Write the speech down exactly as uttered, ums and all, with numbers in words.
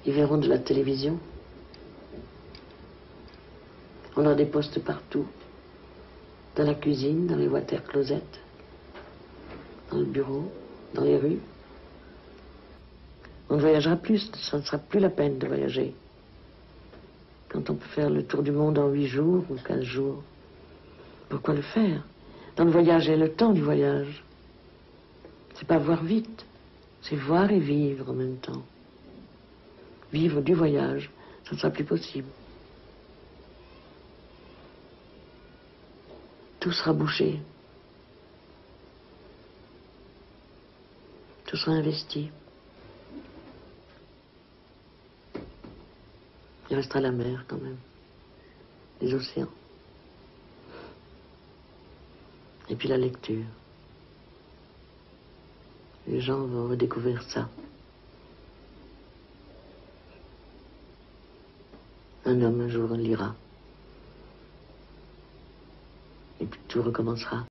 Ils verront de la télévision. On a des postes partout. Dans la cuisine, dans les water closets, dans le bureau, dans les rues. On ne voyagera plus, ça ne sera plus la peine de voyager. Quand on peut faire le tour du monde en huit jours ou quinze jours, pourquoi le faire? Dans le voyage, il y a le temps du voyage. C'est pas voir vite, c'est voir et vivre en même temps. Vivre du voyage, ça ne sera plus possible. Tout sera bouché. Tout sera investi. Il restera la mer quand même, les océans. Et puis la lecture. Les gens vont redécouvrir ça. Un homme un jour lira. Et puis tout recommencera.